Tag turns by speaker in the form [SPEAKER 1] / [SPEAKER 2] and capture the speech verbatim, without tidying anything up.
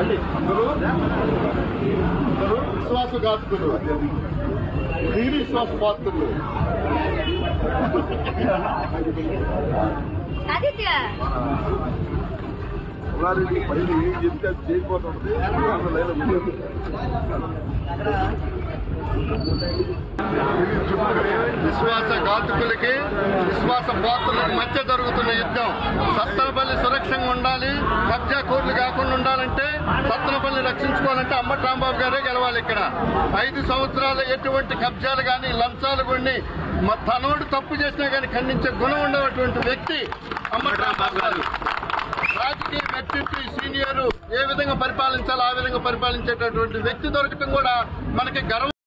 [SPEAKER 1] అందరూ అందరూ విశ్వాసఘాతకులు, వీరి విశ్వాస పాత్రులు. పైన ఏం చెప్తే అది చేయకపోతుంది. విశ్వాసఘాతకులకి విశ్వాస పాత్రులకు మధ్య జరుగుతున్న యుద్ధం. సత్తెనపల్లి సురక్షంగా ఉండాలి, కబ్జా కోర్లు కాకుండా ఉండాలంటే సత్తెనపల్లి రక్షించుకోవాలంటే అంబటి రాంబాబు గారే గెలవాలి. ఇక్కడ ఐదు సంవత్సరాలు ఎటువంటి కబ్జాలు కానీ లంచాలు కొన్ని తనోడు తప్పు చేసినా కానీ ఖండించే గుణం ఉండేటువంటి వ్యక్తి అంబటి రాంబాబు గారు. రాజకీయ వ్యక్తిత్వ సీనియర్ ఏ విధంగా పరిపాలించాలో ఆ విధంగా పరిపాలించేటటువంటి వ్యక్తి దొరకటం కూడా మనకి గర్వం.